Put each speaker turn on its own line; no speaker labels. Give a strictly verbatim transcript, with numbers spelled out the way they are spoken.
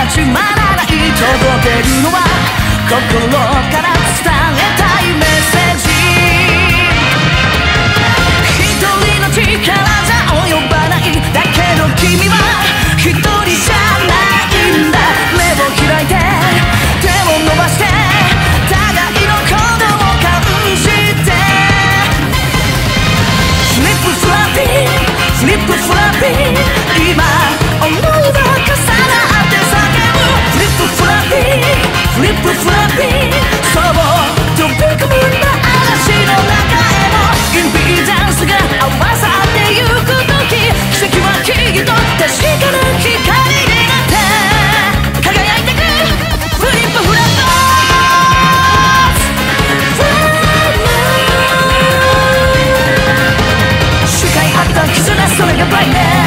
始まらない。届けるのは心から伝えたいメッセージ。一人の力じゃ及ばない。だけど君は一人じゃないんだ。目を開いて手を伸ばして互いの鼓動を感じて。フリップフラッピーフリップフラッピー、今思いは重なって叫ぶ。フリップフラッピーフリップフラッピー、そう飛び込むんだ嵐の中へも。インピダンスが合わさってゆく時、奇跡はきっと確かな光になって輝いてく。フリップフラット視界あった絆、それがバイネス。